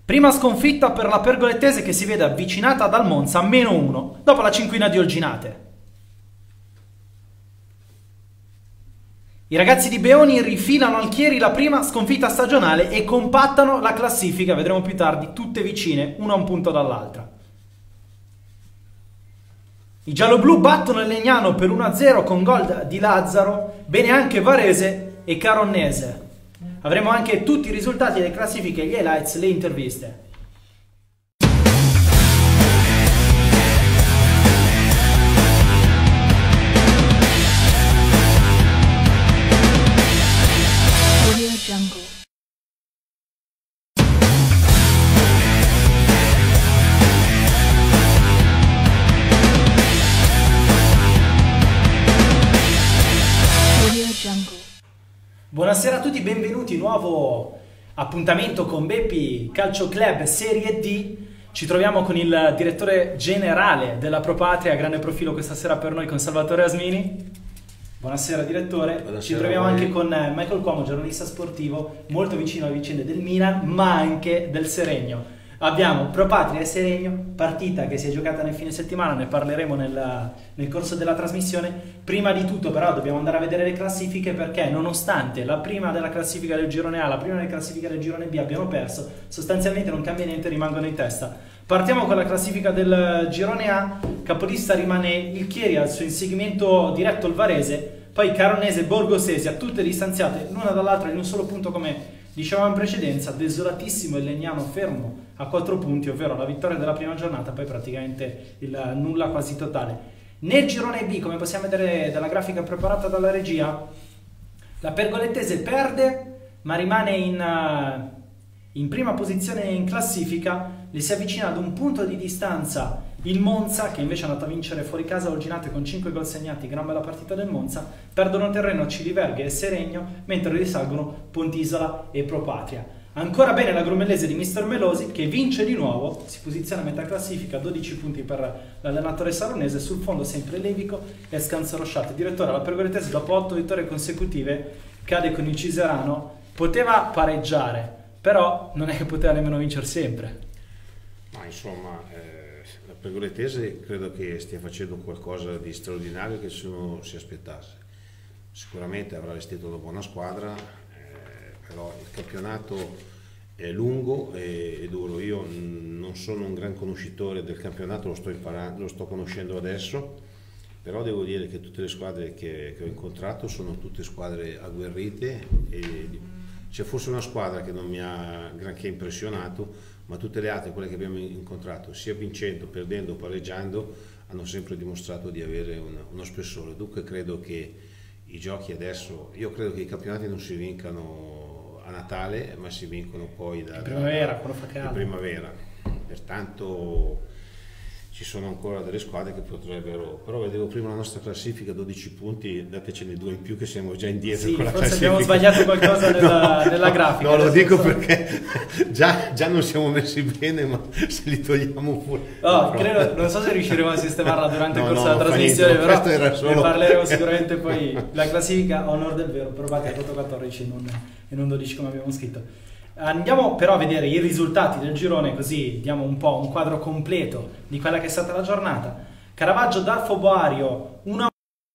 Prima sconfitta per la Pergolettese che si vede avvicinata dal Monza -1 dopo la cinquina di Olginate. I ragazzi di Beoni rifilano al Chieri la prima sconfitta stagionale e compattano la classifica, vedremo più tardi, tutte vicine, una a un punto dall'altra. I gialloblu battono il Legnano per 1-0 con gol di Lazzaro, bene anche Varese e Caronnese. Avremo anche tutti i risultati delle classifiche, gli highlights, le interviste. Buonasera a tutti, benvenuti, nuovo appuntamento con Beppi Calcio Club Serie D. Ci troviamo con il direttore generale della Pro Patria, grande profilo questa sera per noi, con Salvatore Asmini. Buonasera direttore. Buonasera. Ci troviamo anche con Michael Cuomo, giornalista sportivo, molto vicino alle vicende del Milan, ma anche del Seregno. Abbiamo Pro Patria e Seregno, partita che si è giocata nel fine settimana, ne parleremo nel corso della trasmissione. Prima di tutto però dobbiamo andare a vedere le classifiche, perché nonostante la prima della classifica del girone A, la prima della classifica del girone B abbiano perso, sostanzialmente non cambia niente, rimangono in testa. Partiamo con la classifica del girone A, capolista rimane il Chieri al suo inseguimento diretto il Varese, poi Caronnese e Borgosesia, tutte distanziate l'una dall'altra di un solo punto come dicevamo in precedenza. Desolatissimo il Legnano fermo a 4 punti, ovvero la vittoria della prima giornata, poi praticamente il nulla quasi totale. Nel girone B, come possiamo vedere dalla grafica preparata dalla regia, la Pergolettese perde ma rimane in prima posizione in classifica, le si avvicina ad un punto di distanza il Monza, che invece è andato a vincere fuori casa Olginate con 5 gol segnati, gran bella partita del Monza. Perdono terreno Ciliverghe e Seregno, mentre risalgono Pontisola e Pro Patria. Ancora bene la Grumellese di Mister Melosi, che vince di nuovo, si posiziona a metà classifica, 12 punti per l'allenatore saronese, sul fondo sempre Levico e Scanzo Rosciate. Direttore, la Pergolettese dopo 8 vittorie consecutive cade con il Ciserano, poteva pareggiare, però non è che poteva nemmeno vincere sempre. Ma insomma, la Pergolettese credo che stia facendo qualcosa di straordinario che nessuno si aspettasse. Sicuramente avrà vestito una buona squadra, però il campionato è lungo e duro. Io non sono un gran conoscitore del campionato, lo sto imparando, lo sto conoscendo adesso, però devo dire che tutte le squadre che ho incontrato sono tutte squadre agguerrite, e c'è forse una squadra che non mi ha granché impressionato, ma tutte le altre, quelle che abbiamo incontrato, sia vincendo, perdendo o pareggiando, hanno sempre dimostrato di avere uno spessore. Dunque credo che i giochi adesso, io credo che i campionati non si vincano a Natale, ma si vincono poi in primavera, quando fa caldo. In primavera. Pertanto ci sono ancora delle squadre che potrebbero, però vedevo prima la nostra classifica, 12 punti, datecene 2 in più che siamo già indietro, sì, con la forse classifica. abbiamo sbagliato qualcosa nella grafica. No, lo dico perché già non siamo messi bene, ma se li togliamo fuori. Oh, credo, non so se riusciremo a sistemarla durante il corso della trasmissione, però ne parleremo sicuramente poi. La classifica, a onor del vero, provate a 14 e non 12 come abbiamo scritto. Andiamo però a vedere i risultati del girone, così diamo un po' un quadro completo di quella che è stata la giornata. Caravaggio dal Foboario 1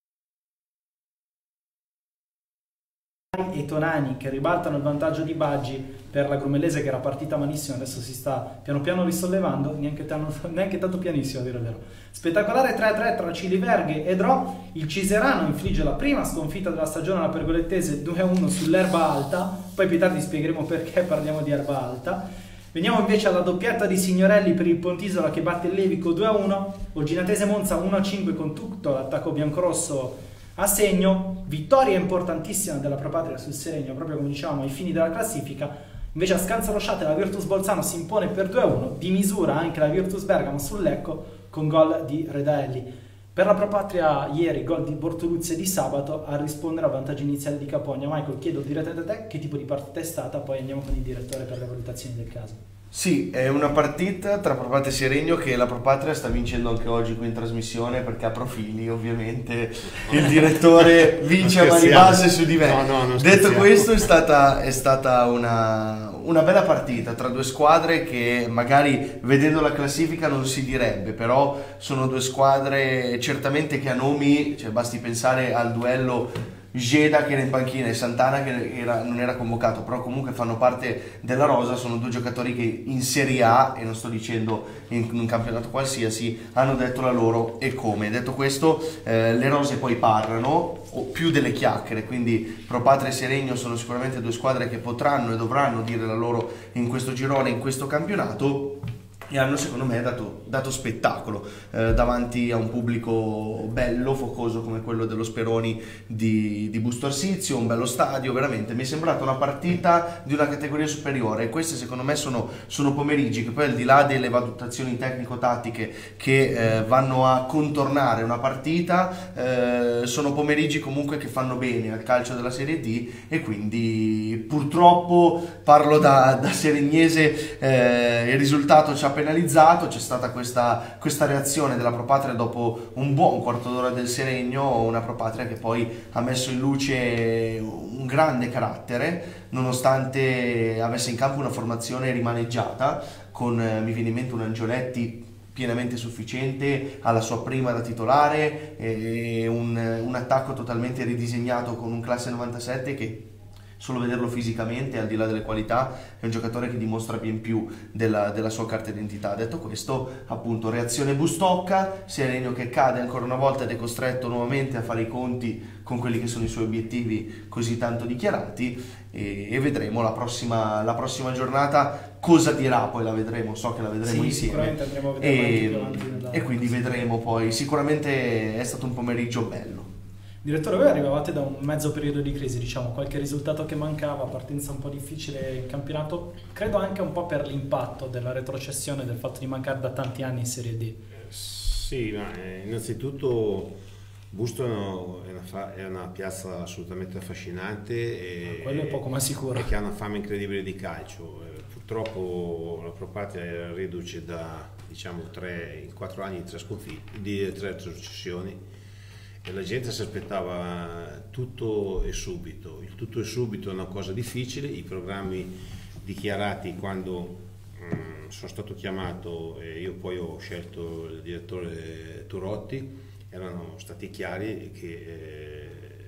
e Tonani che ribaltano il vantaggio di Baggi per la Grumellese, che era partita malissimo, adesso si sta piano piano risollevando, neanche tanto pianissimo a dire il vero. Spettacolare 3-3 tra Ciliverghe e Dro. Il Ciserano infligge la prima sconfitta della stagione alla Pergolettese 2-1 sull'erba alta, poi più tardi spiegheremo perché parliamo di erba alta. Veniamo invece alla doppietta di Signorelli per il Pontisola che batte il Levico 2-1, Olginatese Monza 1-5 con tutto l'attacco biancorosso a segno. Vittoria importantissima della Pro Patria sul Seregno, proprio come dicevamo ai fini della classifica. Invece a Scanza Rosciate la Virtus Bolzano si impone per 2-1, di misura anche la Virtus Bergamo sul Lecco con gol di Redaelli. Per la Pro Patria ieri gol di Bortoluzzi e di Sabato a rispondere al vantaggio iniziale di Capogna. Michael, chiedo direttamente a te che tipo di partita è stata, poi andiamo con il direttore per le valutazioni del caso. Sì, è una partita tra Pro Patria e Seregno che la Pro Patria sta vincendo anche oggi qui in trasmissione perché ha profili, ovviamente il direttore vince a mani basse su di me. Non Detto questo, è stata una bella partita tra due squadre che magari vedendo la classifica non si direbbe, però sono due squadre certamente che a nomi, cioè basti pensare al duello Geda che era in panchina e Santana che non era convocato, però comunque fanno parte della rosa, sono due giocatori che in Serie A, e non sto dicendo in un campionato qualsiasi, hanno detto la loro e come. Detto questo, le rose poi parlano, o più delle chiacchiere, quindi Pro Patria e Seregno sono sicuramente due squadre che potranno e dovranno dire la loro in questo girone, in questo campionato, e hanno secondo me dato spettacolo davanti a un pubblico bello, focoso come quello dello Speroni di Busto Arsizio, un bello stadio, veramente mi è sembrata una partita di una categoria superiore, e questi secondo me sono pomeriggi che poi, al di là delle valutazioni tecnico-tattiche che vanno a contornare una partita, sono pomeriggi comunque che fanno bene al calcio della Serie D, e quindi purtroppo, parlo da seregnese, il risultato ci ha penalizzato. C'è stata questa reazione della Pro Patria dopo un buon quarto d'ora del Seregno, una Pro Patria che poi ha messo in luce un grande carattere nonostante avesse in campo una formazione rimaneggiata con, mi viene in mente, un Angioletti pienamente sufficiente alla sua prima da titolare e un attacco totalmente ridisegnato con un classe 97 che, solo vederlo fisicamente, al di là delle qualità, è un giocatore che dimostra ben più della sua carta d'identità. Detto questo, appunto, reazione Bustocca, Seregno che cade ancora una volta ed è costretto nuovamente a fare i conti con quelli che sono i suoi obiettivi così tanto dichiarati, e vedremo la prossima giornata cosa dirà. Poi la vedremo, so che la vedremo insieme, sicuramente andremo a vedere e quindi vedremo poi. Sicuramente è stato un pomeriggio bello. Direttore, voi arrivavate da un mezzo periodo di crisi, diciamo, qualche risultato che mancava, partenza un po' difficile in campionato, credo anche un po' per l'impatto della retrocessione, del fatto di mancare da tanti anni in Serie D. Sì, ma innanzitutto Busto è una piazza assolutamente affascinante quello è poco ma sicuro, e che ha una fama incredibile di calcio. Purtroppo la Pro Patria era reduce da, diciamo, in 4 anni di 3 retrocessioni, e la gente si aspettava tutto e subito. Il tutto e subito è una cosa difficile. I programmi dichiarati quando sono stato chiamato e io poi ho scelto il direttore Turotti erano stati chiari, che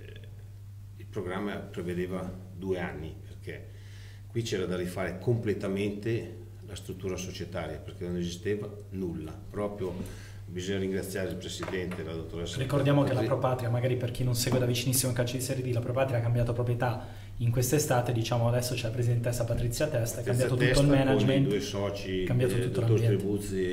il programma prevedeva 2 anni, perché qui c'era da rifare completamente la struttura societaria, perché non esisteva nulla, proprio. Bisogna ringraziare il presidente, la dottoressa. Ricordiamo che la Pro Patria, magari per chi non segue da vicinissimo il calcio di Serie D, la Pro Patria ha cambiato proprietà in quest'estate, diciamo. Adesso c'è la presidentessa Patrizia Testa, ha cambiato tutto il management, con i 2 soci, cambiato tutto dottor l'ambiente. Trebuzzi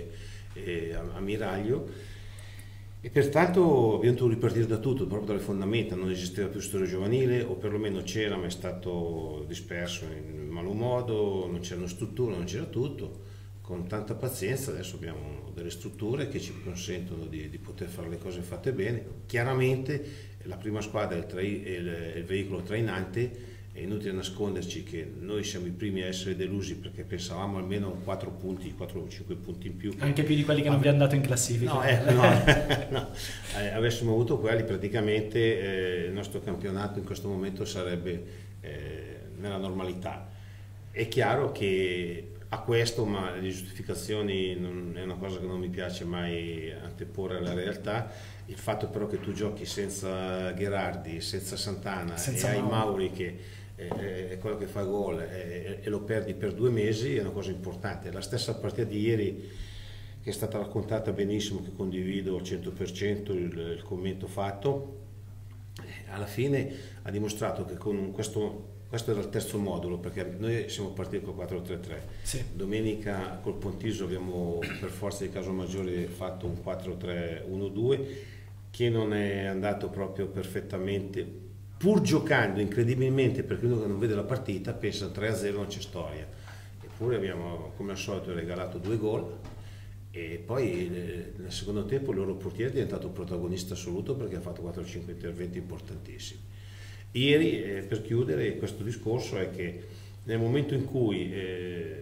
e Ammiraglio, e pertanto abbiamo dovuto ripartire da tutto, proprio dalle fondamenta. Non esisteva più storia giovanile, o perlomeno c'era, ma è stato disperso in malo modo, non c'erano strutture, non c'era tutto. Con tanta pazienza adesso abbiamo delle strutture che ci consentono di poter fare le cose fatte bene. Chiaramente la prima squadra è il veicolo trainante, è inutile nasconderci che noi siamo i primi a essere delusi, perché pensavamo almeno a 4 o 5 punti in più. Anche più di quelli che non vi hanno dato in classifica. No. Avessimo avuto quelli, praticamente il nostro campionato in questo momento sarebbe nella normalità. È chiaro che a questo, ma le giustificazioni è una cosa che non mi piace mai anteporre alla realtà. Il fatto però che tu giochi senza Gherardi, senza Santana, e hai Mauri che è quello che fa gol, e lo perdi per 2 mesi, è una cosa importante. La stessa partita di ieri, che è stata raccontata benissimo, che condivido al 100% il commento fatto, alla fine ha dimostrato che con questo era il terzo modulo, perché noi siamo partiti col 4-3-3. Sì. Domenica col Pontiso abbiamo per forza di caso maggiore fatto un 4-3-1-2 che non è andato proprio perfettamente, pur giocando incredibilmente, perché uno che non vede la partita pensa 3-0 non c'è storia, eppure abbiamo come al solito regalato 2 gol. E poi nel secondo tempo il loro portiere è diventato protagonista assoluto, perché ha fatto 4-5 interventi importantissimi. Ieri, per chiudere questo discorso, è che nel momento in cui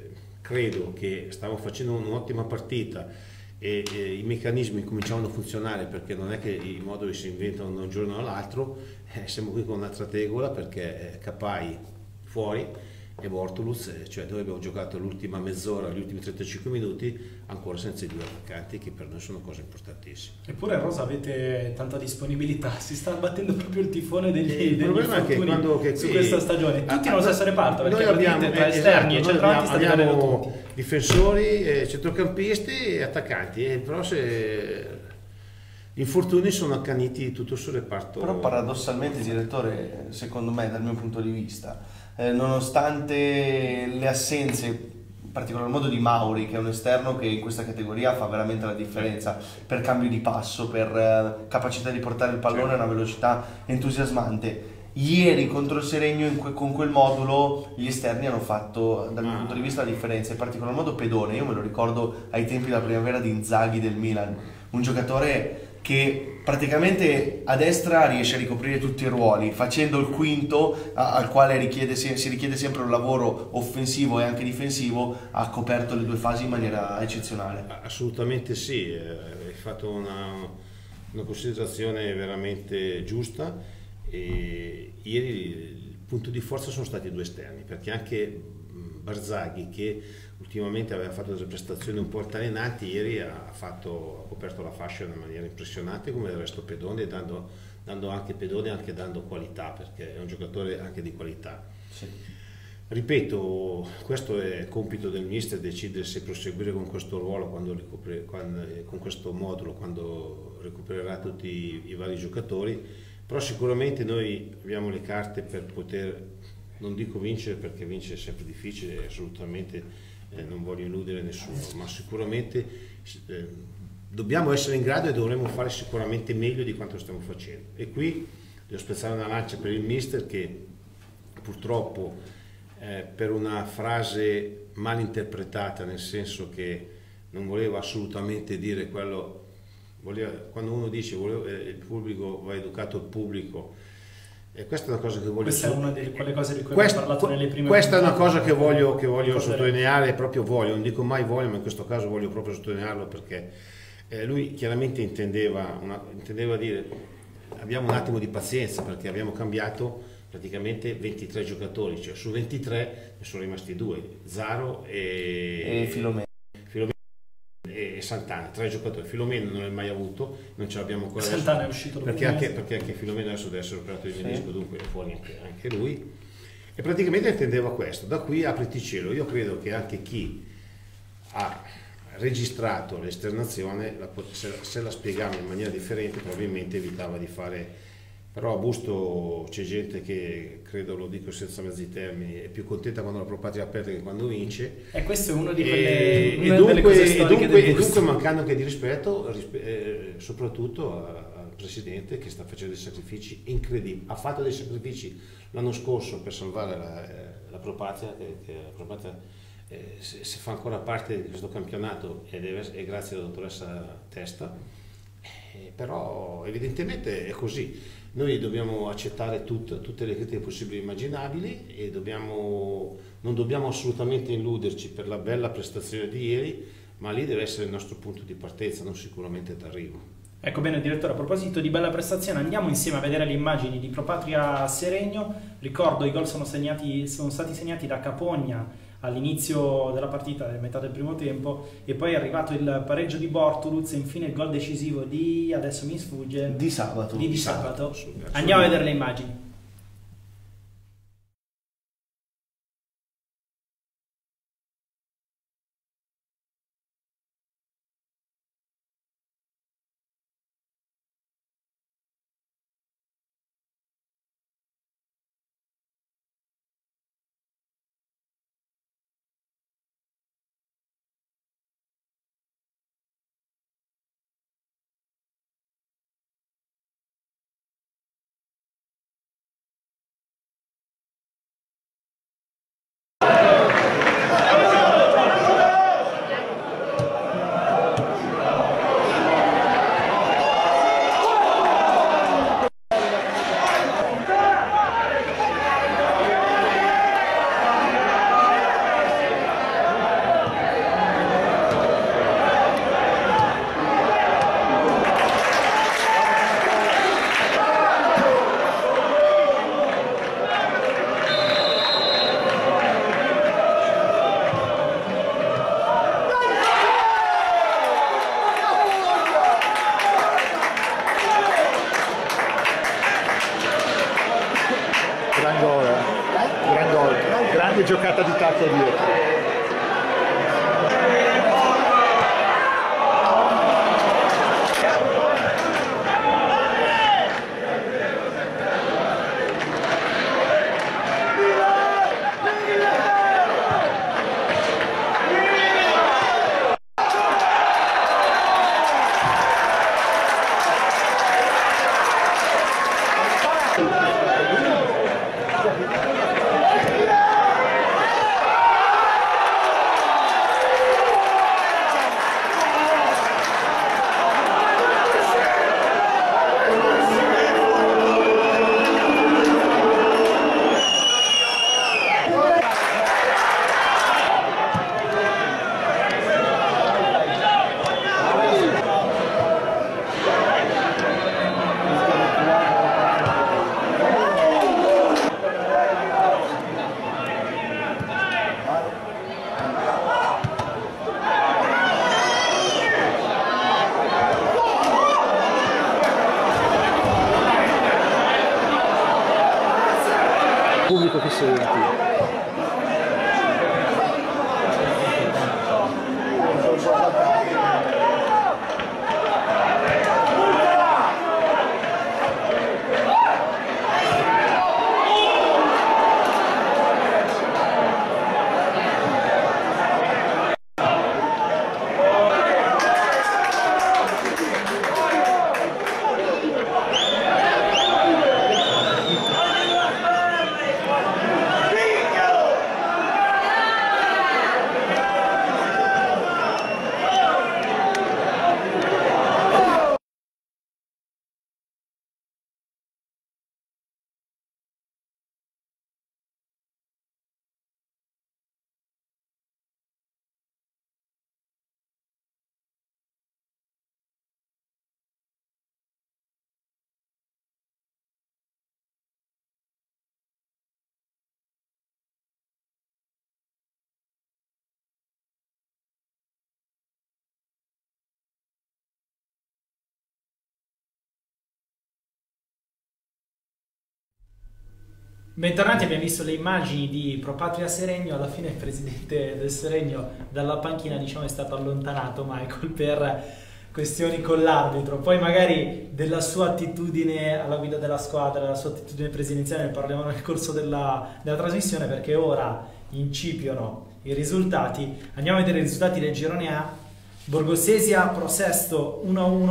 credo che stavamo facendo un'ottima partita e i meccanismi cominciavano a funzionare, perché non è che i moduli si inventano da un giorno all'altro, siamo qui con un'altra tegola, perché Capai fuori e Bortoluz, cioè noi abbiamo giocato l'ultima mezz'ora, gli ultimi 35 minuti ancora senza i due attaccanti, che per noi sono cose importantissime. Eppure a Rosa avete tanta disponibilità, si sta battendo proprio il tifone degli problema è che su questa stagione, tutti nello stesso reparto, perché noi abbiamo tra esterni e centrocampisti abbiamo difensori, centrocampisti e attaccanti, però se gli infortuni sono accaniti tutto sul reparto. Però paradossalmente, direttore, secondo me, dal mio punto di vista, nonostante le assenze, in particolar modo di Mauri, che è un esterno che in questa categoria fa veramente la differenza per cambio di passo, per capacità di portare il pallone a una velocità entusiasmante. Ieri contro il Seregno con quel modulo gli esterni hanno fatto, dal mio punto di vista, la differenza, in particolar modo Pedone. Io me lo ricordo ai tempi della primavera di Inzaghi del Milan, un giocatore che praticamente a destra riesce a ricoprire tutti i ruoli, facendo il quinto al quale si richiede sempre un lavoro offensivo e anche difensivo, ha coperto le due fasi in maniera eccezionale. Assolutamente sì, hai fatto una considerazione veramente giusta. E ieri il punto di forza sono stati i due esterni, perché anche Barzaghi, che ultimamente aveva fatto delle prestazioni un po' altalenanti, ieri ha coperto la fascia in una maniera impressionante, come del resto Pedone, dando anche Pedone, anche dando qualità, perché è un giocatore anche di qualità. Sì. Ripeto, questo è compito del mister, decidere se proseguire con questo ruolo, con questo modulo, quando recupererà tutti i vari giocatori. Però sicuramente noi abbiamo le carte per poter, non dico vincere, perché vincere è sempre difficile, assolutamente non voglio illudere nessuno, ma sicuramente dobbiamo essere in grado e dovremo fare sicuramente meglio di quanto stiamo facendo. E qui devo spezzare una lancia per il mister, che purtroppo per una frase mal interpretata, nel senso che non voleva assolutamente dire quello. Quando uno dice il pubblico va educato il pubblico, questa è una cosa che voglio. Questa è una delle quelle cose di cui abbiamo parlato nelle prime. Questa è una cosa che voglio sottolineare, proprio voglio, non dico mai voglio, ma in questo caso voglio proprio sottolinearlo, perché lui chiaramente intendeva dire abbiamo un attimo di pazienza, perché abbiamo cambiato praticamente 23 giocatori, cioè su 23 ne sono rimasti due, Zaro e Filomeno e Santana, 3 giocatori. Filomeno non l'ha mai avuto, non ce l'abbiamo ancora. Santana è uscito perché anche Filomeno adesso deve essere operato di menisco, dunque è fuori anche lui, e praticamente intendeva questo. Da qui apriti cielo. Io credo che anche chi ha registrato l'esternazione, se la spiegava in maniera differente, probabilmente evitava di fare. Però a Busto c'è gente che, credo, lo dico senza mezzi termini, è più contenta quando la Pro Patria aperta che quando vince. E questo è uno di delle cose storiche del Busto. E dunque mancando anche di rispetto, soprattutto al Presidente, che sta facendo dei sacrifici incredibili. Ha fatto dei sacrifici l'anno scorso per salvare la Pro Patria, che la Pro Patria se fa ancora parte di questo campionato, è grazie alla dottoressa Testa. Però evidentemente è così. Noi dobbiamo accettare tutte le critiche possibili e immaginabili, e non dobbiamo assolutamente illuderci per la bella prestazione di ieri, ma lì deve essere il nostro punto di partenza, non sicuramente d'arrivo. Ecco, bene direttore, a proposito di bella prestazione, andiamo insieme a vedere le immagini di Pro Patria Seregno. Ricordo, i gol sono stati segnati da Capogna all'inizio della partita, a metà del primo tempo, e poi è arrivato il pareggio di Bortoluz e infine il gol decisivo adesso mi sfugge, di sabato. Andiamo a vedere le immagini. qualche giocata di tacco dietro. Pubblico che senti. Bentornati, abbiamo visto le immagini di Pro Patria Seregno. Alla fine il presidente del Seregno dalla panchina, diciamo, è stato allontanato, Michael, per questioni con l'arbitro. Poi magari della sua attitudine alla guida della squadra, della sua attitudine presidenziale ne parliamo nel corso della trasmissione, perché ora incipiono i risultati. Andiamo a vedere i risultati del girone A. Borgosesia Pro Sesto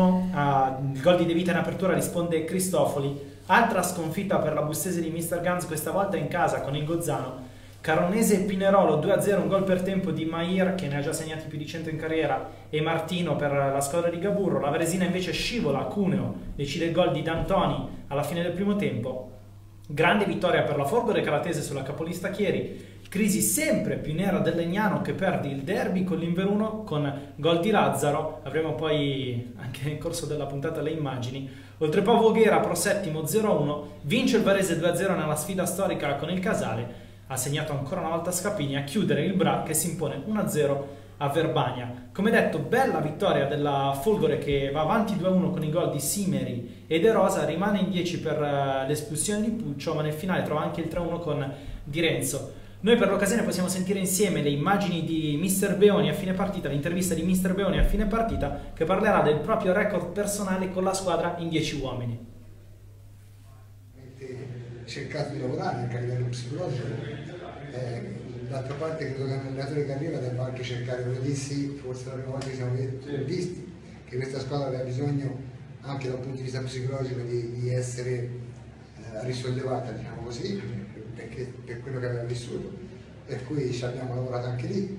1-1, il gol di De Vita in apertura risponde Cristofoli. Altra sconfitta per la Bustese di Mr. Guns, questa volta in casa con il Gozzano. Caronese Pinerolo 2-0, un gol per tempo di Mair, che ne ha già segnati più di 100 in carriera, e Martino per la squadra di Gaburro. La Varesina invece scivola a Cuneo, decide il gol di D'Antoni alla fine del primo tempo. Grande vittoria per la Folgore Caratese sulla capolista Chieri. Crisi sempre più nera del Legnano, che perde il derby con l'Inveruno con gol di Lazzaro. Avremo poi anche nel corso della puntata le immagini. Oltrepo Voghera Pro Settimo 0-1, vince il Varese 2-0 nella sfida storica con il Casale. Ha segnato ancora una volta Scapini a chiudere il Bra, che si impone 1-0 a Verbania. Come detto, bella vittoria della Folgore, che va avanti 2-1 con i gol di Simeri e De Rosa, rimane in 10 per l'espulsione di Puccio, ma nel finale trova anche il 3-1 con Di Renzo. Noi per l'occasione possiamo sentire insieme le immagini di Mister Beoni a fine partita, l'intervista di Mister Beoni a fine partita, che parlerà del proprio record personale con la squadra in 10 uomini. Cercato di lavorare anche a livello psicologico, d'altra parte credo che l'allenatore che arriva debba anche cercare, come dissi, forse la prima volta che siamo visti, che questa squadra aveva bisogno anche da un punto di vista psicologico di essere risollevata, diciamo così, perché per quello che aveva vissuto, per cui ci abbiamo lavorato anche lì.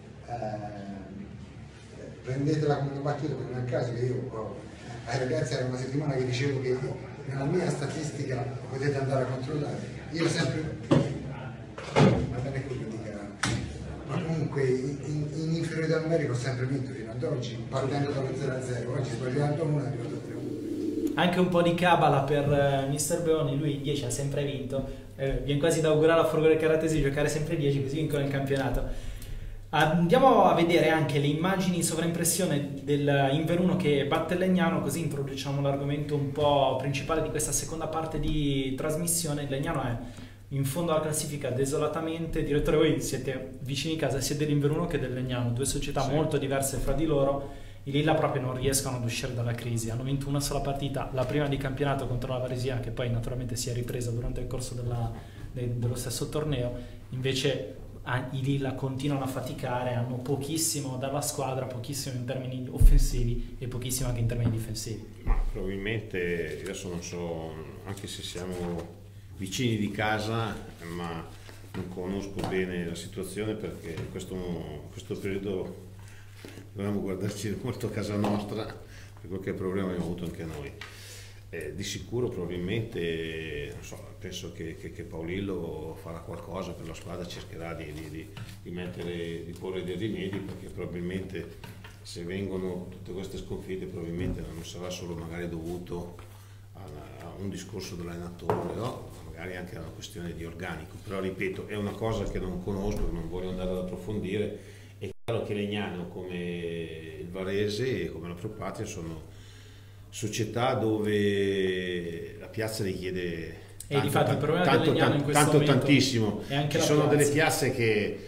Prendetela come una battuta, perché non è il caso che io ai ragazzi era una settimana che dicevo che nella mia statistica potete andare a controllare, io sempre, va bene quello che dica, ma comunque in inferiorità numerica ho sempre vinto fino ad oggi, partendo dallo 0-0, oggi sbagliando uno è arrivato a 3-1. Anche un po' di cabala per Mister Beoni, lui in 10 ha sempre vinto, viene quasi da augurare alla Folgore Caratesi di giocare sempre 10, così vincono il campionato. Andiamo a vedere anche le immagini in sovraimpressione del Inveruno che batte il Legnano, così introduciamo l'argomento un po' principale di questa seconda parte di trasmissione. Il Legnano è in fondo alla classifica desolatamente. Direttore, voi siete vicini casa sia dell'Inveruno che del Legnano, due società molto diverse fra di loro. I Lilla proprio non riescono ad uscire dalla crisi, hanno vinto una sola partita, la prima di campionato contro la Varesina, che poi naturalmente si è ripresa durante il corso dello stesso torneo. Invece i Lilla continuano a faticare, hanno pochissimo dalla squadra, pochissimo in termini offensivi e pochissimo anche in termini difensivi. Ma probabilmente, adesso non so, anche se siamo vicini di casa, ma non conosco bene la situazione, perché in questo periodo dobbiamo guardarci molto a casa nostra per qualche problema abbiamo avuto anche noi. Di sicuro probabilmente, non so, penso che Paolillo farà qualcosa per la squadra, cercherà di porre dei rimedi, perché probabilmente se vengono tutte queste sconfitte probabilmente non sarà solo magari dovuto a un discorso dell'allenatore, no? Magari anche a una questione di organico, però ripeto, è una cosa che non conosco, non voglio andare ad approfondire. È chiaro che Legnano, come il Varese e come la Propatria, sono società dove la piazza richiede tanto, difatti, il problema del Legnano in questo momento tantissimo. È anche ci sono delle piazze che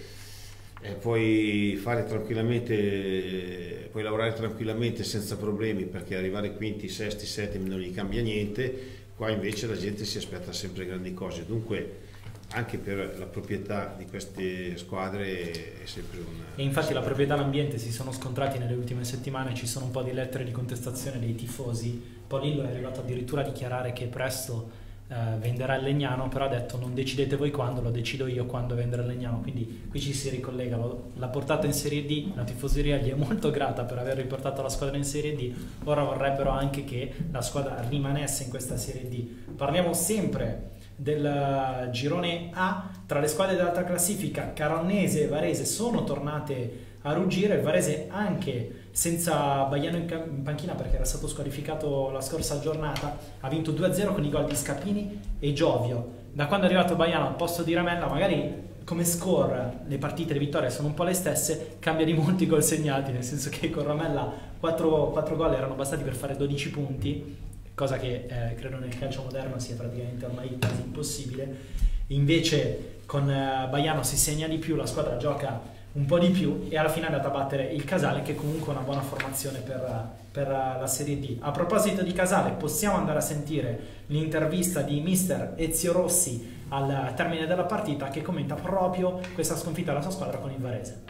puoi fare tranquillamente, puoi lavorare tranquillamente senza problemi, perché arrivare quinti, sesti, settimi non gli cambia niente. Qua invece la gente si aspetta sempre grandi cose, dunque anche per la proprietà di queste squadre è sempre una... E infatti la proprietà e l'ambiente si sono scontrati nelle ultime settimane, ci sono un po' di lettere di contestazione dei tifosi. Paolillo è arrivato addirittura a dichiarare che presto venderà il Legnano, però ha detto non decidete voi quando, lo decido io quando vendere il Legnano. Quindi qui ci si ricollega, l'ha portato in Serie D, la tifoseria gli è molto grata per aver riportato la squadra in Serie D, ora vorrebbero anche che la squadra rimanesse in questa Serie D. Parliamo sempre del girone A. Tra le squadre dell'alta classifica, Caronnese e Varese sono tornate a ruggire. Il Varese anche senza Baiano in panchina, perché era stato squalificato la scorsa giornata, ha vinto 2-0 con i gol di Scapini e Giovio. Da quando è arrivato Baiano al posto di Ramella, magari come score le partite, le vittorie sono un po' le stesse, cambia di molti gol segnati, nel senso che con Ramella 4 gol erano bastati per fare 12 punti, cosa che credo nel calcio moderno sia praticamente ormai quasi impossibile. Invece con Baiano si segna di più, la squadra gioca un po' di più e alla fine è andata a battere il Casale, che comunque è una buona formazione per la Serie D. A proposito di Casale, possiamo andare a sentire l'intervista di mister Ezio Rossi al termine della partita, che commenta proprio questa sconfitta della sua squadra con il Varese.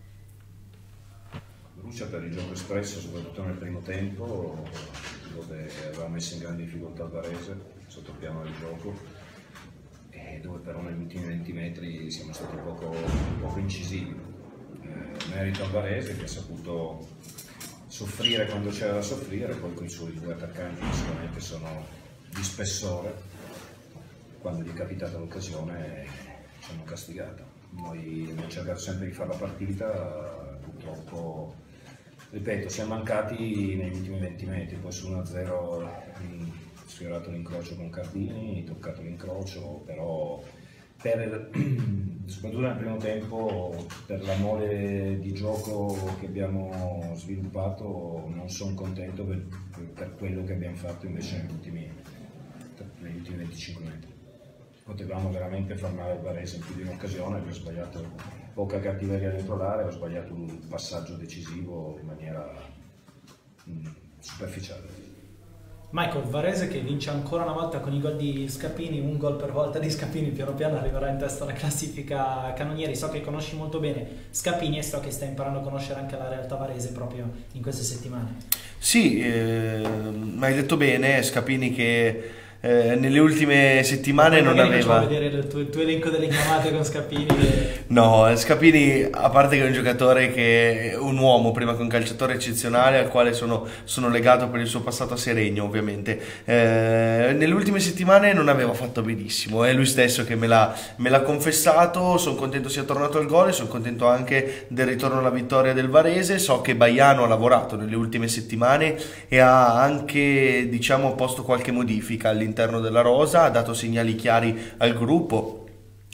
Brucia per il gioco espresso, soprattutto nel primo tempo, dove aveva messo in grande difficoltà il Varese sotto il piano del gioco, e dove però negli ultimi 20 metri siamo stati un poco incisivi. Merito al Varese, che ha saputo soffrire quando c'era da soffrire, poi con i suoi due attaccanti che sicuramente sono di spessore, quando gli è capitata l'occasione ci hanno castigato. Noi abbiamo cercato sempre di fare la partita, purtroppo, ripeto, siamo mancati negli ultimi 20 metri, poi su 1-0 sfiorato l'incrocio con Cardini, toccato l'incrocio, però soprattutto nel primo tempo, per la mole di gioco che abbiamo sviluppato, non sono contento per quello che abbiamo fatto invece negli ultimi 25 metri. Potevamo veramente far male al Varese in più di un'occasione, abbiamo sbagliato poca cattiveria dentro l'area, ho sbagliato un passaggio decisivo in maniera superficiale. Michael, Varese che vince ancora una volta con i gol di Scapini, un gol per volta di Scapini, piano piano arriverà in testa alla classifica cannonieri. So che conosci molto bene Scapini e so che stai imparando a conoscere anche la realtà varese proprio in queste settimane. Sì, hai detto bene, Scapini che nelle ultime settimane non aveva... Facciamo vedere il tuo elenco delle chiamate con Scapini. No, Scapini, a parte che è un giocatore che è un uomo prima che un calciatore eccezionale, al quale sono legato per il suo passato a Seregno, ovviamente. Nelle ultime settimane non aveva fatto benissimo, è lui stesso che me l'ha confessato. Sono contento sia tornato al gol e sono contento anche del ritorno alla vittoria del Varese. So che Baiano ha lavorato nelle ultime settimane e ha anche, diciamo, posto qualche modifica all'interno della rosa, ha dato segnali chiari al gruppo.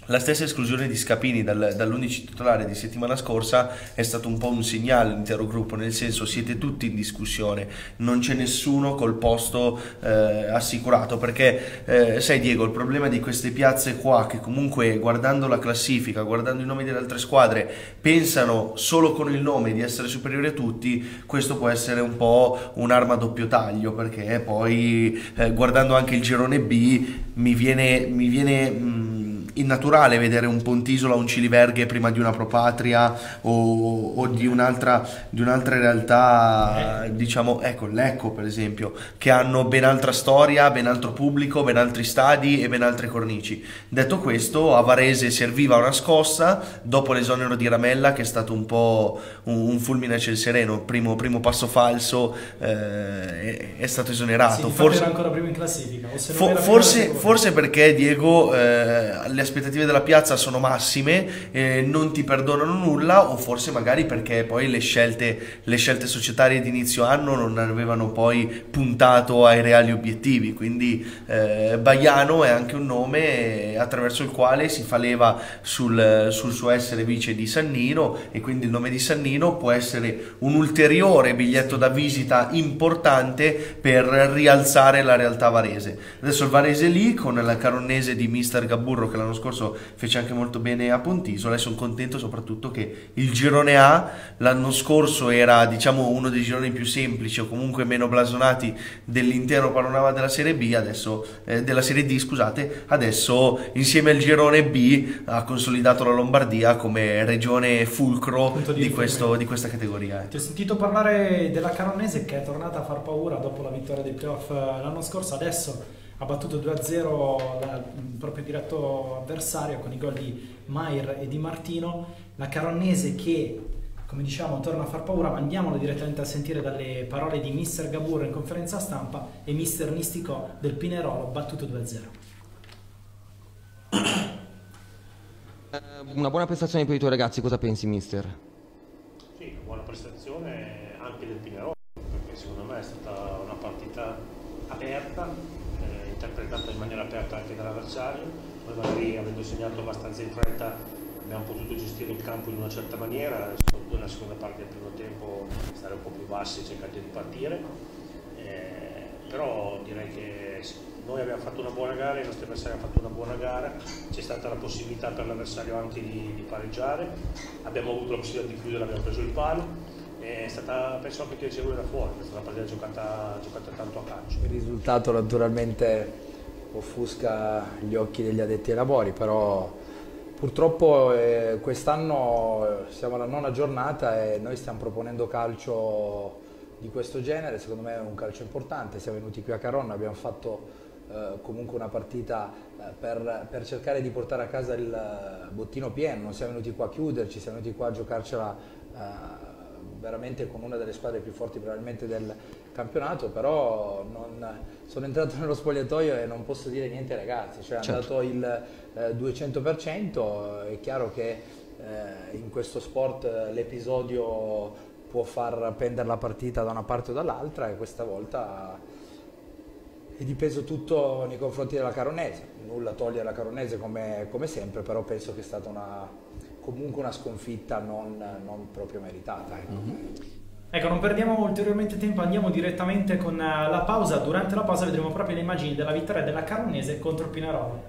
La stessa esclusione di Scapini dall'11 titolare di settimana scorsa è stato un po' un segnale all'intero gruppo, nel senso siete tutti in discussione, non c'è nessuno col posto assicurato, perché sai Diego, il problema di queste piazze qua, che comunque guardando la classifica, guardando i nomi delle altre squadre, pensano solo con il nome di essere superiori a tutti, questo può essere un po' un'arma a doppio taglio, perché poi guardando anche il girone B mi viene innaturale vedere un Pontisola, un Ciliverghe prima di una Propatria o di un'altra realtà, diciamo, ecco Lecco per esempio, che hanno ben altra storia, ben altro pubblico, ben altri stadi e ben altre cornici. Detto questo, a Varese serviva una scossa dopo l'esonero di Ramella, che è stato un po' un fulmine a ciel sereno, primo passo falso, è stato esonerato. Sì, forse era ancora primo in classifica, o se non era forse perché Diego, le aspettative della piazza sono massime, non ti perdonano nulla, o forse magari perché poi le scelte societarie di inizio anno non avevano poi puntato ai reali obiettivi, quindi Baiano è anche un nome attraverso il quale si fa leva sul suo essere vice di Sannino, e quindi il nome di Sannino può essere un ulteriore biglietto da visita importante per rialzare la realtà varese. Adesso il Varese lì con la caronnese di mister Gabburro, che l'anno scorso fece anche molto bene a Pontisola, e sono contento soprattutto che il girone A l'anno scorso era, diciamo, uno dei gironi più semplici o comunque meno blasonati dell'intero panorama della Serie B, adesso della Serie D, scusate, adesso insieme al girone B ha consolidato la Lombardia come regione fulcro di questa categoria. Ti ho sentito parlare della Caronnese, che è tornata a far paura dopo la vittoria dei playoff l'anno scorso, adesso ha battuto 2-0 il proprio diretto avversario con i gol di Mair e di Martino. La Caronnese che, come diciamo, torna a far paura, ma andiamolo direttamente a sentire dalle parole di mister Gabburro in conferenza stampa e mister Nisticò del Pinerolo, battuto 2-0. Una buona prestazione per i tuoi ragazzi, cosa pensi mister? Sì, una buona prestazione anche del Pinerolo, perché secondo me è stata una partita aperta, interpretata in maniera aperta anche dall'avversario. Noi magari, avendo segnato abbastanza in fretta, abbiamo potuto gestire il campo in una certa maniera, soprattutto nella seconda parte del primo tempo stare un po' più bassi e cercare di ripartire, però direi che noi abbiamo fatto una buona gara, i nostri avversari hanno fatto una buona gara, c'è stata la possibilità per l'avversario anche di pareggiare, abbiamo avuto la possibilità di chiudere, abbiamo preso il palo. È stata, penso anche che sia da fuori, è stata una partita giocata tanto a calcio. Il risultato naturalmente offusca gli occhi degli addetti ai lavori, però purtroppo quest'anno siamo alla 9ª giornata e noi stiamo proponendo calcio di questo genere. Secondo me è un calcio importante, siamo venuti qui a Caronna, abbiamo fatto comunque una partita per cercare di portare a casa il bottino pieno, non siamo venuti qua a chiuderci, siamo venuti qua a giocarcela veramente con una delle squadre più forti probabilmente del campionato, però sono entrato nello spogliatoio e non posso dire niente ai ragazzi, cioè è andato il 200%, è chiaro che in questo sport l'episodio può far pendere la partita da una parte o dall'altra, e questa volta è dipeso tutto nei confronti della Caronnese, nulla toglie alla Caronnese come sempre, però penso che è stata comunque una sconfitta non proprio meritata. Ecco, non perdiamo ulteriormente tempo, andiamo direttamente con la pausa. Durante la pausa vedremo proprio le immagini della vittoria della Caronnese contro il Pinerolo.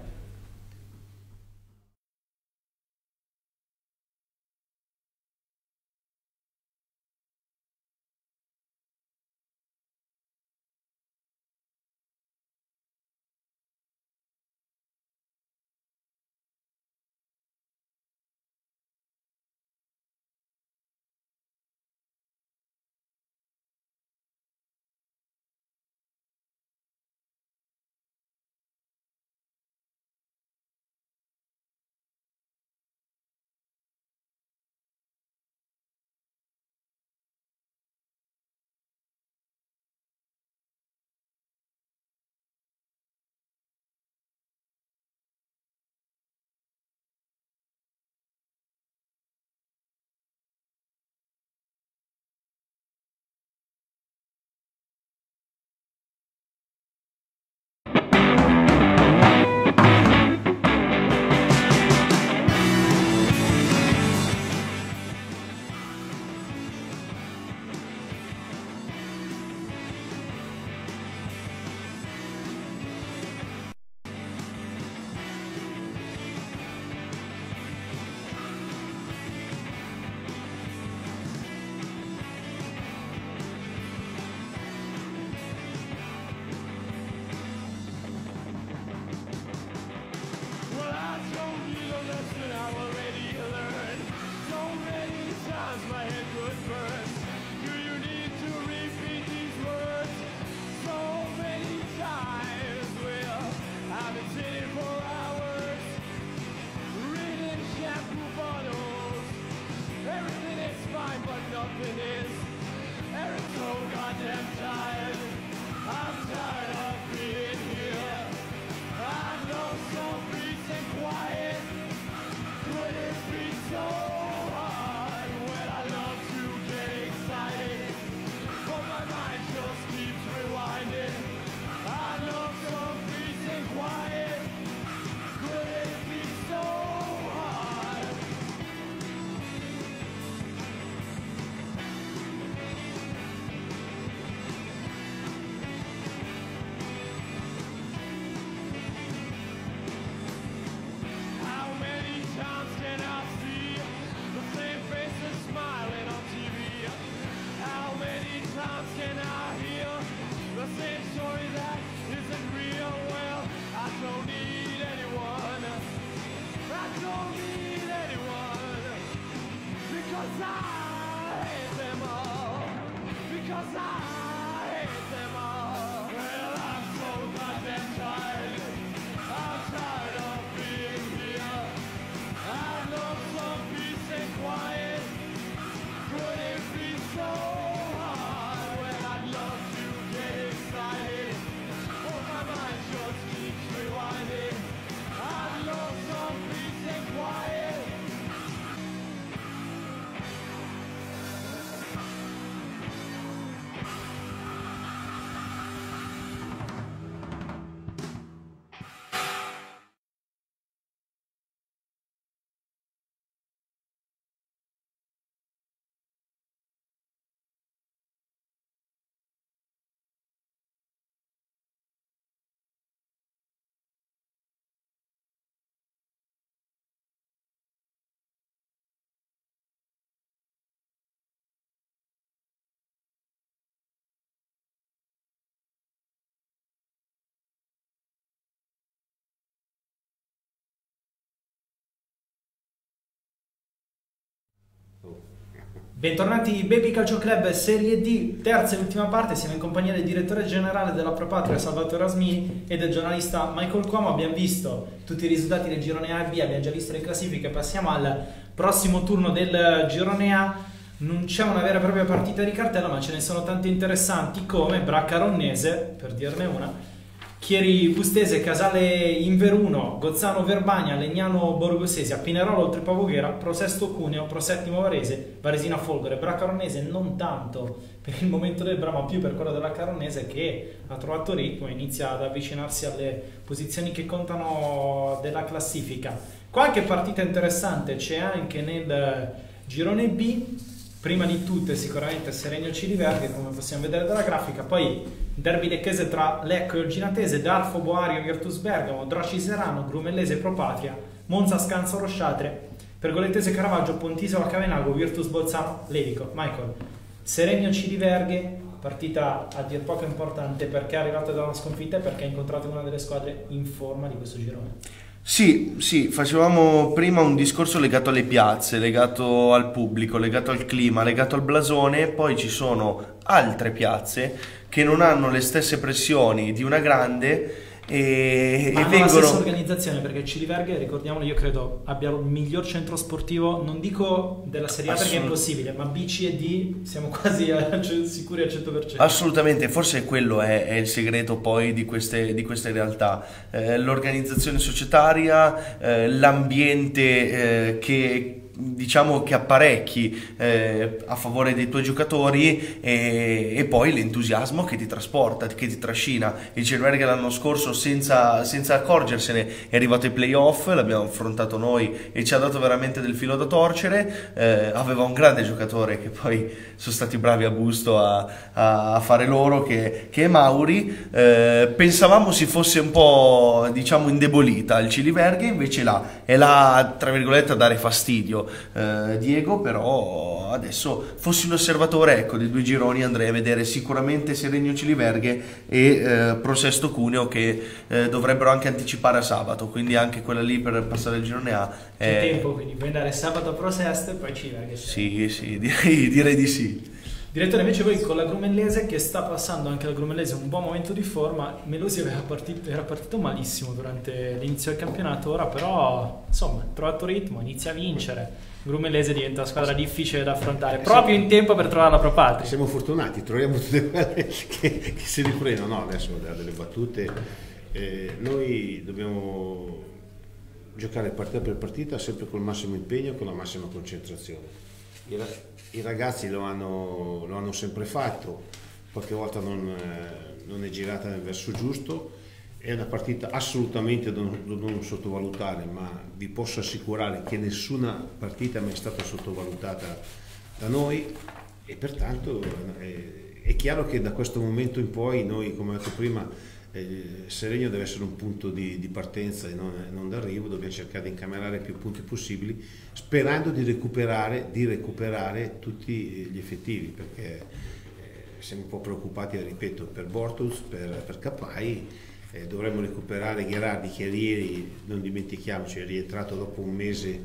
Bentornati Baby Calcio Club Serie D, terza e ultima parte. Siamo in compagnia del direttore generale della Pro Patria Salvatore Asmini e del giornalista Michael Cuomo. Abbiamo visto tutti i risultati del girone A e B, abbiamo già visto le classifiche, passiamo al prossimo turno del girone A. Non c'è una vera e propria partita di cartello, ma ce ne sono tante interessanti come Braccaronnese, per dirne una, Chieri Bustese, Casale Inveruno, Gozzano Verbagna, Legnano Borgosesia, Pinerolo Oltrepò Voghera, Prosesto Cuneo, Prosettimo Varese, Varesina Folgore. Braccaronnese non tanto per il momento del Bra, ma più per quello della Caronnese, che ha trovato ritmo e inizia ad avvicinarsi alle posizioni che contano della classifica. Qualche partita interessante c'è anche nel girone B. Prima di tutte sicuramente Serenio Ciliverghe, come possiamo vedere dalla grafica, poi derby lecchese tra Lecco e Orginatese, Darfo Boario Virtus Bergamo, Droci Serano, Grumellese Pro Patria, Monza Scanzo Rosciatre, Pergolettese Caravaggio, Pontisola Cavenago, Virtus Bolzano Levico. Michael, Serenio Ciliverghe, partita a dir poco importante perché è arrivata da una sconfitta e perché ha incontrato una delle squadre in forma di questo girone. Sì, facevamo prima un discorso legato alle piazze, legato al pubblico, legato al clima, legato al blasone, poi ci sono altre piazze che non hanno le stesse pressioni di una grande e hanno vengono... la stessa organizzazione, perché Ciliverghe, ricordiamolo, io credo abbia il miglior centro sportivo, non dico della Serie A perché è impossibile, ma B, C e D siamo quasi sicuri al 100%. Assolutamente, forse quello è il segreto poi di queste realtà, l'organizzazione societaria, l'ambiente che diciamo che apparecchi a favore dei tuoi giocatori e poi l'entusiasmo che ti trasporta, che ti trascina. Il Ciliverghe l'anno scorso senza accorgersene è arrivato ai playoff, l'abbiamo affrontato noi e ci ha dato veramente del filo da torcere. Aveva un grande giocatore che poi sono stati bravi a Busto a fare loro, che è Mauri. Pensavamo si fosse un po' diciamo indebolita il Ciliverghe, invece è là tra virgolette a dare fastidio. Diego, però adesso fossi un osservatore, ecco, dei due gironi andrei a vedere sicuramente Serenio Ciliverghe e Prosesto Cuneo, che dovrebbero anche anticipare a sabato, quindi anche quella lì per passare il girone A. C'è tempo, quindi puoi andare sabato a Prosesto e poi Ciliverghe. Sì, direi di sì. Direttore, invece voi con la Grumellese, che sta passando anche la Grumellese un buon momento di forma, Melosi era partito malissimo durante l'inizio del campionato, ora però insomma ha trovato ritmo, inizia a vincere. Grumellese diventa una squadra difficile da affrontare, proprio in tempo per trovare la Pro Patria. Siamo fortunati, troviamo tutte quelle che si riprendono. No, adesso delle battute, noi dobbiamo giocare partita per partita sempre col massimo impegno e con la massima concentrazione. I ragazzi lo hanno sempre fatto, qualche volta non è girata nel verso giusto. È una partita assolutamente da non sottovalutare, ma vi posso assicurare che nessuna partita è mai stata sottovalutata da noi e pertanto è chiaro che da questo momento in poi noi, come ho detto prima, Serenio deve essere un punto di partenza e non d'arrivo. Dobbiamo cercare di incamerare più punti possibili, sperando di recuperare tutti gli effettivi, perché siamo un po' preoccupati, ripeto, per Bortus, per Capai. Dovremmo recuperare Gherardi, che ieri, non dimentichiamoci, è rientrato dopo un mese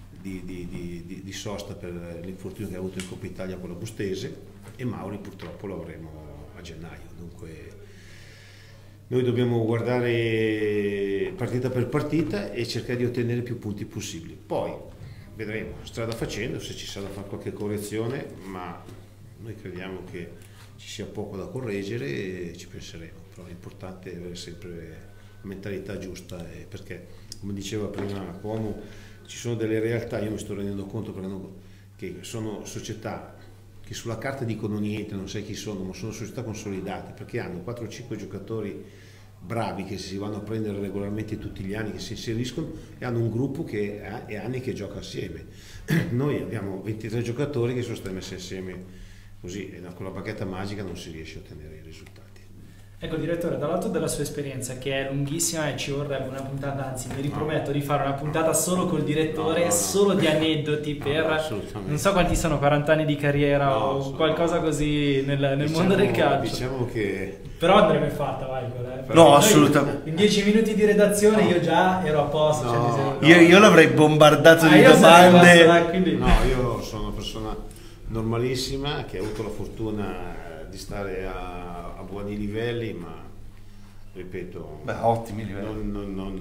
di sosta per l'infortunio che ha avuto in Coppa Italia con la Bustese, e Mauri purtroppo lo avremo a gennaio. Dunque noi dobbiamo guardare partita per partita e cercare di ottenere più punti possibili. Poi vedremo, strada facendo, se ci sarà da fare qualche correzione, ma noi crediamo che ci sia poco da correggere e ci penseremo. Però l'importante è avere sempre la mentalità giusta, perché, come diceva prima Cuomo, ci sono delle realtà, io mi sto rendendo conto che sono società che sulla carta dicono niente, non sai chi sono, ma sono società consolidate, perché hanno 4-5 giocatori bravi che si vanno a prendere regolarmente tutti gli anni, che si inseriscono, e hanno un gruppo che è anni che gioca assieme. Noi abbiamo 23 giocatori che sono stati messi assieme così, e con la bacchetta magica non si riesce a ottenere i risultati. Ecco, direttore, dal lato della sua esperienza, che è lunghissima e ci vorrebbe una puntata, anzi mi riprometto di fare una puntata solo col direttore, solo di aneddoti per non so quanti sono, 40 anni di carriera o qualcosa così nel mondo del calcio. Diciamo che... Però andrebbe fatta, Michael. No, assolutamente. In 10 minuti di redazione io già ero a posto. Io l'avrei bombardato di domande. Quindi... No, io sono una persona normalissima, che ha avuto la fortuna di stare a buoni livelli, ma ripeto, ottimi livelli.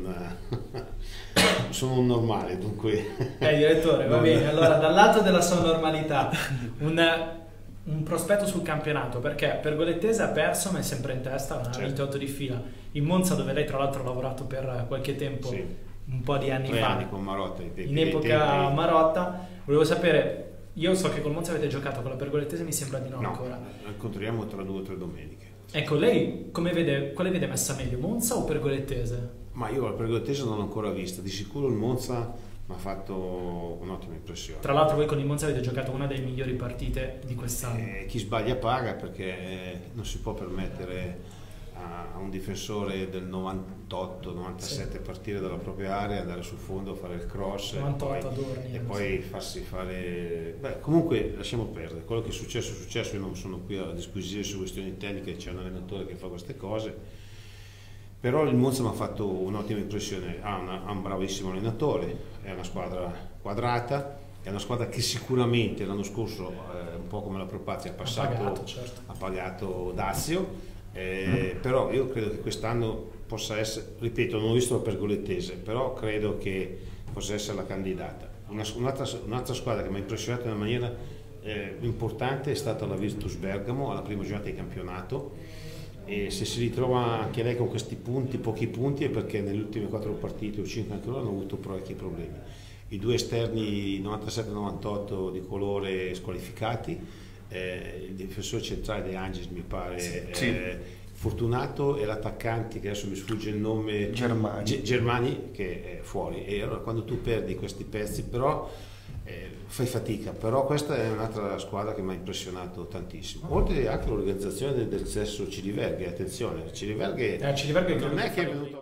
Sono un normale, dunque. Direttore, va bene. Allora, dal lato della sua normalità, un prospetto sul campionato, perché Pergolettese ha perso ma è sempre in testa, ha vinto 8 di fila. In Monza, dove lei tra l'altro ha lavorato per qualche tempo, un po' di anni 3 fa, anni con Marotta, in epoca Marotta, volevo sapere, io so che col Monza avete giocato, con la Pergolettese mi sembra di no ancora. Incontriamo tra 2 o 3 domeniche. Ecco, lei quale vede messa meglio, Monza o Pergolettese? Ma io la Pergolettese non l'ho ancora vista, di sicuro il Monza mi ha fatto un'ottima impressione. Tra l'altro voi con il Monza avete giocato una delle migliori partite di quest'anno. Chi sbaglia paga, perché non si può permettere a un difensore del 98-97 partire dalla propria area, andare sul fondo, fare il cross 98 e poi farsi fare... comunque lasciamo perdere, quello che è successo, io non sono qui a disquisire su questioni tecniche, c'è un allenatore che fa queste cose, però il Monza mi ha fatto un'ottima impressione, ha un bravissimo allenatore, è una squadra quadrata, è una squadra che sicuramente l'anno scorso, un po' come la Propazia, ha pagato Dazio. Però io credo che quest'anno possa essere, ripeto, non ho visto la Pergolettese, però credo che possa essere la candidata. Un'altra squadra che mi ha impressionato in una maniera importante è stata la Virtus Bergamo alla prima giornata di campionato, e se si ritrova anche lei con questi punti, pochi punti, è perché nelle ultime 4 partite o 5 anche loro hanno avuto parecchi problemi. I 2 esterni 97-98 di colore squalificati, il difensore centrale De Angelis mi pare fortunato, e l'attaccante che adesso mi sfugge il nome, Germani, che è fuori, e allora quando tu perdi questi pezzi però fai fatica, però questa è un'altra squadra che mi ha impressionato tantissimo, oltre anche l'organizzazione del stesso Ciriverghe. Attenzione, Ciriverghe non è che è venuto,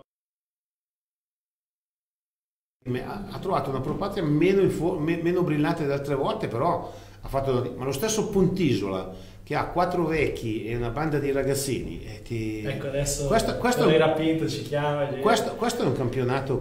ha trovato una Propatria meno brillante delle altre volte, però ma lo stesso Pontisola, che ha 4 vecchi e una banda di ragazzini, ecco, adesso questo Rapinto ci chiama, questo è un campionato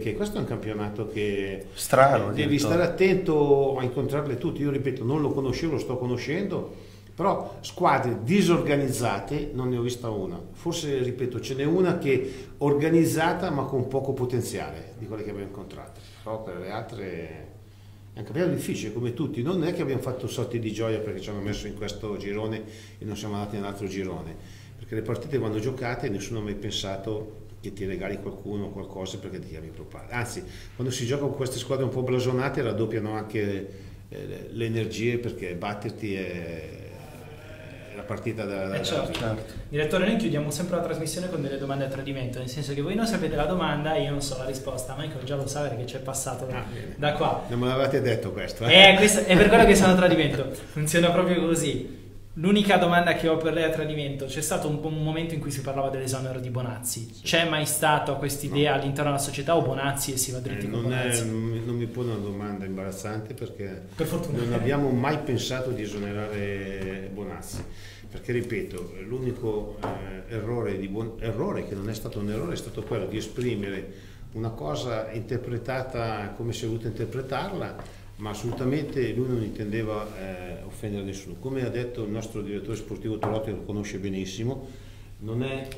che strano, devi stare attento a incontrarle tutte. Io ripeto, non lo conoscevo, lo sto conoscendo, però squadre disorganizzate non ne ho vista una, forse, ripeto, ce n'è una che è organizzata ma con poco potenziale di quelle che abbiamo incontrato, però per le altre è un campionato difficile come tutti. Non è che abbiamo fatto salti di gioia perché ci hanno messo in questo girone e non siamo andati nell'altro girone, perché le partite vanno giocate e nessuno ha mai pensato che ti regali qualcuno o qualcosa perché ti chiami Propatria. Anzi, quando si gioca con queste squadre un po' blasonate raddoppiano anche le energie, perché batterti è la partita da certo. Direttore, noi chiudiamo sempre la trasmissione con delle domande a tradimento, nel senso che voi non sapete la domanda e io non so la risposta. Michael già lo sa perché c'è passato da qua. Non me l'avete detto questo, questo è per quello che sono a tradimento, funziona proprio così. L'unica domanda che ho per lei a tradimento: c'è stato un momento in cui si parlava dell'esonero di Bonazzi, c'è mai stata quest'idea all'interno della società, o Bonazzi e si va dritti con Bonazzi? Non mi pone una domanda imbarazzante, perché per fortuna non abbiamo mai pensato di esonerare Bonazzi, perché ripeto, l'unico errore che non è stato un errore è stato quello di esprimere una cosa interpretata come si è voluto interpretarla, ma assolutamente lui non intendeva offendere nessuno. Come ha detto il nostro direttore sportivo Tolotti, che lo conosce benissimo, non è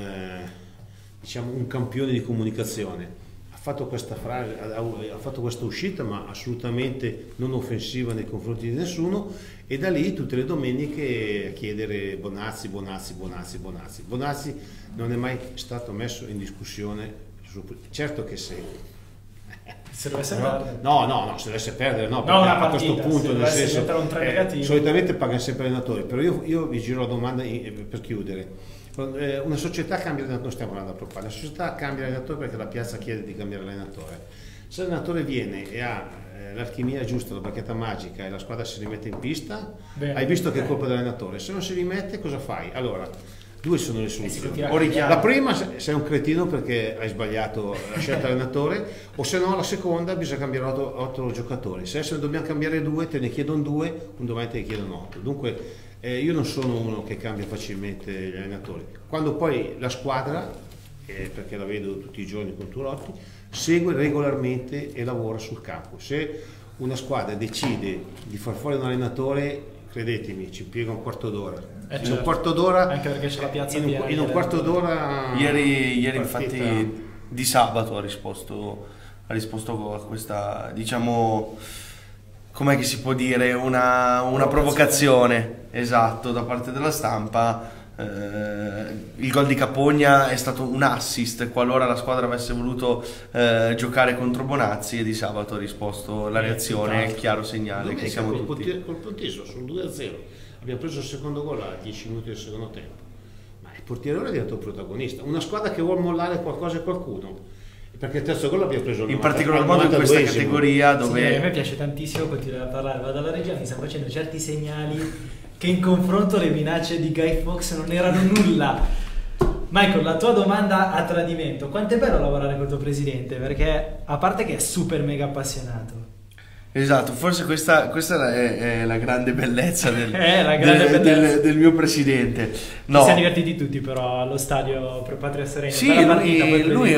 un campione di comunicazione. Ha fatto questa frase, ha fatto questa uscita, ma assolutamente non offensiva nei confronti di nessuno, e da lì tutte le domeniche a chiedere Bonazzi. Bonazzi non è mai stato messo in discussione. Certo che se dovesse perdere, se dovesse perdere, no, a questo punto, nel senso, negativo. Solitamente pagano sempre allenatori, però io vi giro la domanda per chiudere. Una società cambia allenatore, non stiamo parlando proprio, una società cambia allenatore perché la piazza chiede di cambiare allenatore. Se l'allenatore viene e ha l'alchimia giusta, la bacchetta magica, e la squadra si rimette in pista, hai visto che è colpa dell'allenatore. Se non si rimette, cosa fai? Allora, 2 sono le soluzioni. La prima, sei un cretino perché hai sbagliato la scelta dell'allenatore, o se no la seconda, bisogna cambiare 8 giocatori. Se adesso ne dobbiamo cambiare 2, te ne chiedono 2, un domani te ne chiedono 8. Dunque io non sono uno che cambia facilmente gli allenatori. Quando poi la squadra, perché la vedo tutti i giorni con Turotti, segue regolarmente e lavora sul campo. Se una squadra decide di far fuori un allenatore, credetemi, ci piega un quarto d'ora. Certo. Un quarto d'ora, anche perché c'è la piazza piena. In un quarto d'ora. Ieri infatti di sabato ha risposto a questa, diciamo, com'è che si può dire, una provocazione, esatto, da parte della stampa. Il gol di Capogna è stato un assist qualora la squadra avesse voluto giocare contro Bonazzi, e di sabato ha risposto la reazione, è il chiaro segnale che siamo tutti. Col Ponteso sul 2-0 abbiamo preso il secondo gol a 10 minuti del secondo tempo, ma il portiere ora è diventato protagonista. Una squadra che vuole mollare qualcosa e qualcuno, perché il terzo gol l'abbiamo preso in particolar modo in questa categoria dove sì, a me piace tantissimo continuare a parlare, vado alla regia, mi stanno facendo certi segnali che in confronto le minacce di Guy Fawkes non erano nulla. Michael, la tua domanda a tradimento: quanto è bello lavorare con il tuo presidente? Perché a parte che è super mega appassionato. Esatto, forse questa è la grande bellezza del mio presidente. No. Ci siamo divertiti tutti però allo stadio Pro Patria Serenio. Sì, lui è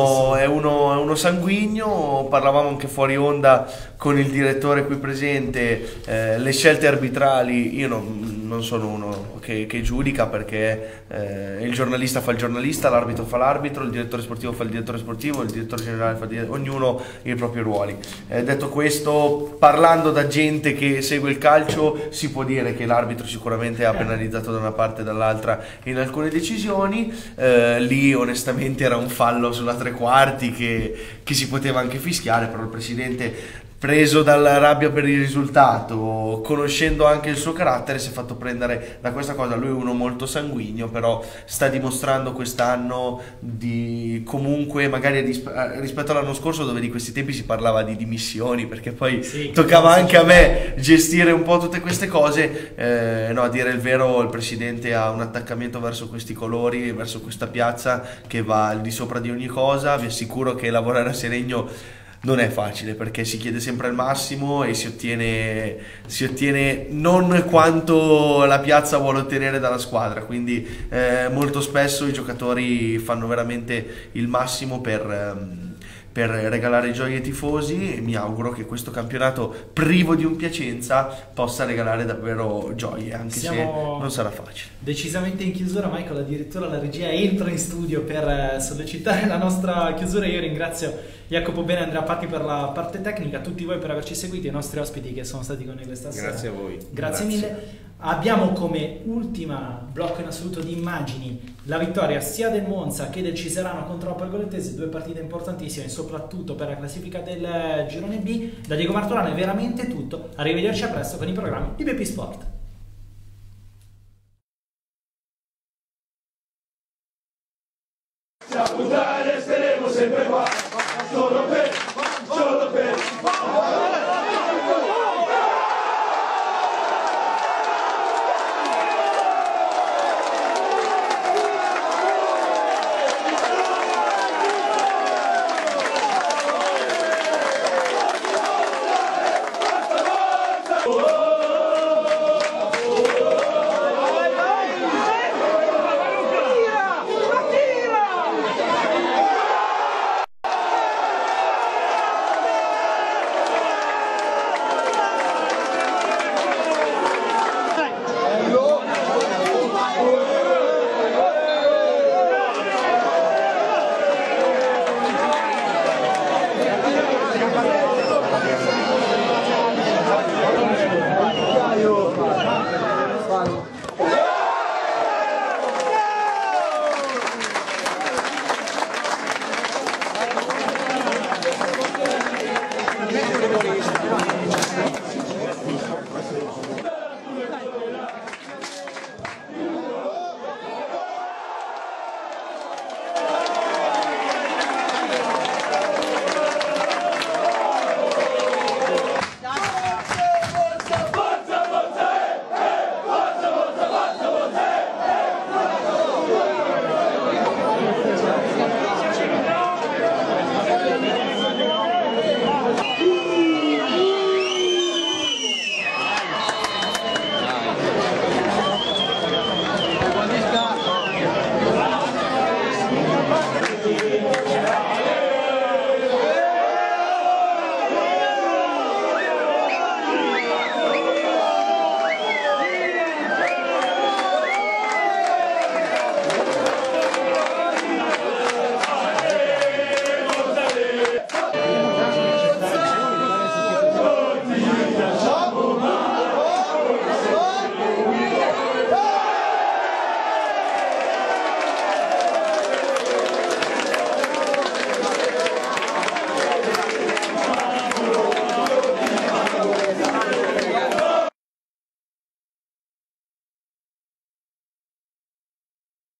uno sanguigno. Parlavamo anche fuori onda con il direttore qui presente. Le scelte arbitrali, io non sono uno che giudica, perché il giornalista fa il giornalista, l'arbitro fa l'arbitro, il direttore sportivo fa il direttore sportivo, il direttore generale fa ognuno i propri ruoli. Detto questo, parlando da gente che segue il calcio, si può dire che l'arbitro sicuramente ha penalizzato da una parte e dall'altra in alcune decisioni. Lì onestamente era un fallo sulla tre quarti che si poteva anche fischiare, però il presidente, preso dalla rabbia per il risultato, conoscendo anche il suo carattere, si è fatto prendere da questa cosa. Lui è uno molto sanguigno, però sta dimostrando quest'anno di, comunque, magari rispetto all'anno scorso, dove di questi tempi si parlava di dimissioni, perché poi toccava anche a me gestire un po' tutte queste cose. No, a dire il vero, il presidente ha un attaccamento verso questi colori, verso questa piazza, che va al di sopra di ogni cosa. Vi assicuro che lavorare a Seregno non è facile, perché si chiede sempre il massimo e si ottiene non quanto la piazza vuole ottenere dalla squadra, quindi molto spesso i giocatori fanno veramente il massimo per regalare gioie ai tifosi, e mi auguro che questo campionato privo di un Piacenza possa regalare davvero gioie, anche se non sarà facile. Decisamente in chiusura, Michael, addirittura la regia entra in studio per sollecitare la nostra chiusura. Io ringrazio Jacopo Bene e Andrea Patti per la parte tecnica, tutti voi per averci seguiti, i nostri ospiti che sono stati con noi questa sera. Grazie a voi. Grazie mille. Abbiamo come ultima blocco in assoluto di immagini la vittoria sia del Monza che del Ciserano contro la Pergolettese, due partite importantissime soprattutto per la classifica del girone B. Da Diego Martorano è veramente tutto, arrivederci a presto con i programmi di BP Sport. Staremo sempre qua, solo per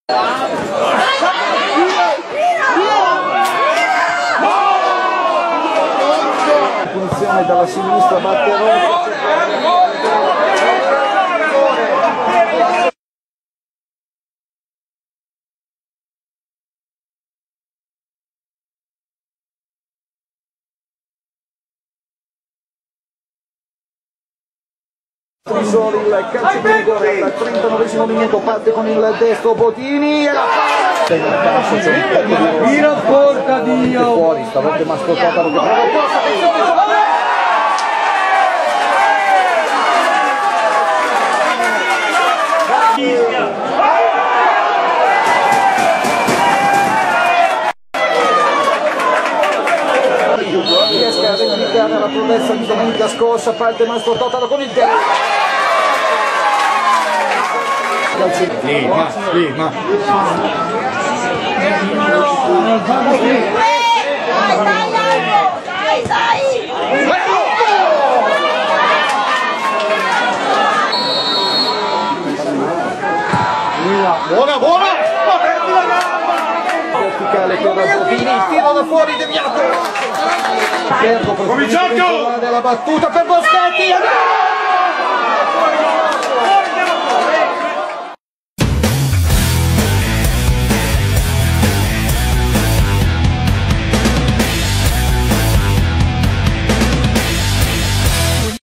Punizione dalla sinistra, Batterone. Trisoli, il calcio di rigore al 39esimo minuto, parte con il destro Botini e la tira porca Dio fuori, stavolta è Mastro Totaro che prova posta, attenzione riesce a vendicare la promessa di domenica scorsa, parte Mastro Totaro con il destro. Lima. Buona! Verticale per Botini, il tiro da fuori deviato. Cominciato! Della battuta per Boschetti.